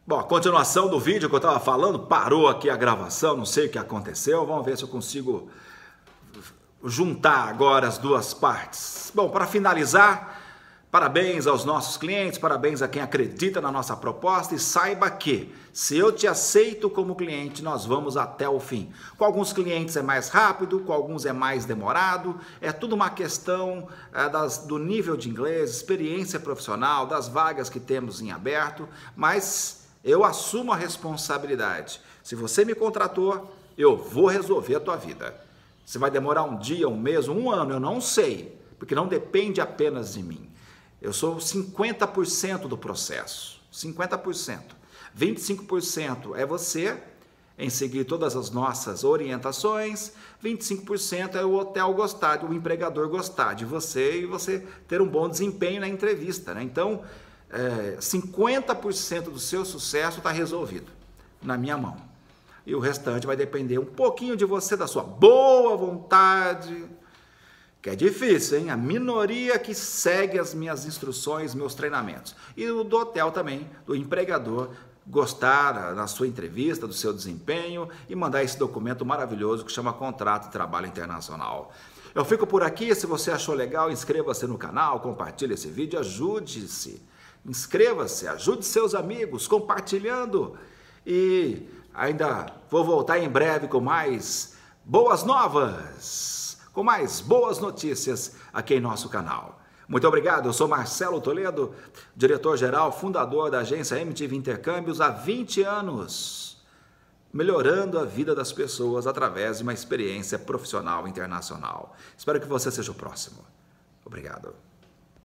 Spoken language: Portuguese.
Bom, a continuação do vídeo que eu estava falando, parou aqui a gravação, não sei o que aconteceu, vamos ver se eu consigo juntar agora as duas partes. Bom, para finalizar, parabéns aos nossos clientes, parabéns a quem acredita na nossa proposta e saiba que, se eu te aceito como cliente, nós vamos até o fim. Com alguns clientes é mais rápido, com alguns é mais demorado, é tudo uma questão do nível de inglês, experiência profissional, das vagas que temos em aberto, mas eu assumo a responsabilidade. Se você me contratou, eu vou resolver a tua vida. Se vai demorar um dia, um mês, um ano, eu não sei, porque não depende apenas de mim. Eu sou 50% do processo, 50%. 25% é você, em seguir todas as nossas orientações, 25% é o hotel gostar, o empregador gostar de você e você ter um bom desempenho na entrevista, né? Então, 50% do seu sucesso está resolvido na minha mão. E o restante vai depender um pouquinho de você, da sua boa vontade, que é difícil, hein? A minoria que segue as minhas instruções, meus treinamentos. E o do hotel também, do empregador, gostar na sua entrevista, do seu desempenho e mandar esse documento maravilhoso que chama Contrato de Trabalho Internacional. Eu fico por aqui, se você achou legal, inscreva-se no canal, compartilhe esse vídeo, ajude-se. Inscreva-se, ajude seus amigos compartilhando e ainda vou voltar em breve com mais boas novas, com mais boas notícias aqui em nosso canal. Muito obrigado, eu sou Marcelo Toledo, diretor-geral, fundador da agência MTV Intercâmbios há 20 anos, melhorando a vida das pessoas através de uma experiência profissional internacional. Espero que você seja o próximo. Obrigado.